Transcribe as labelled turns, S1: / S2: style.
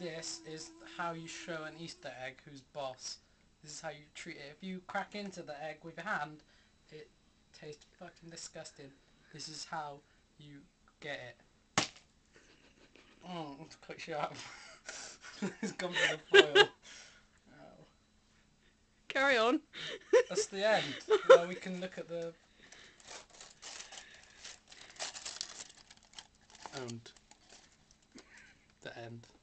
S1: this is how you show an Easter egg who's boss. This is how you treat it. If you crack into the egg with your hand, it tastes fucking disgusting. This is how you get it. It's quite sharp. It's gone for the foil. Oh.
S2: Carry on.
S1: That's the end. Well, we can look at the... And the end.